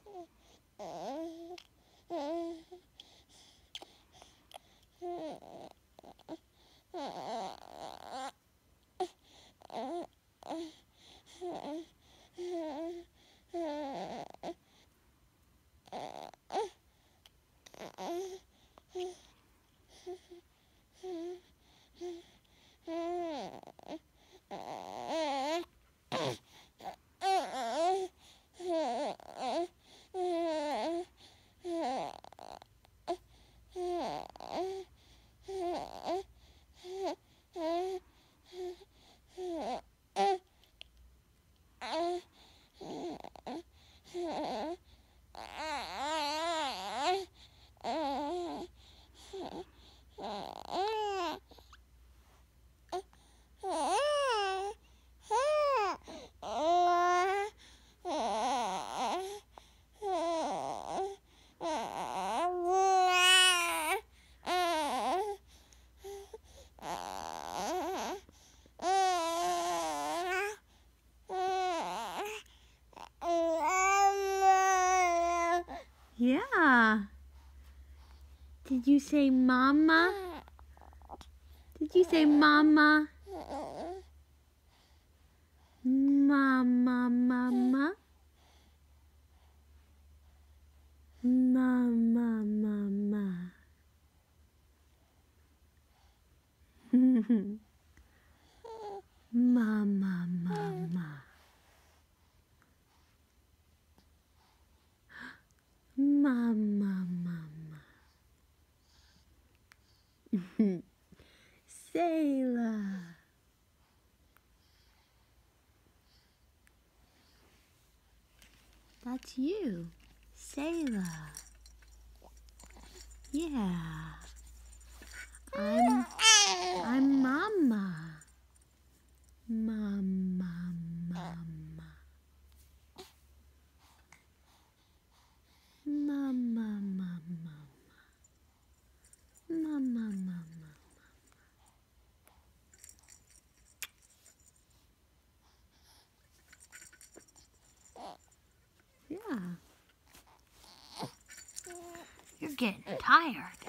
Yeah. Did you say mama? Did you say mama? Mama, mama. Mama, mama. Mama, mama. Mama, mama. Sailor. That's you, Sailor. Yeah. I'm Mama. Mama, mama. Mama, mama. Mama, mama. Yeah. You're getting tired.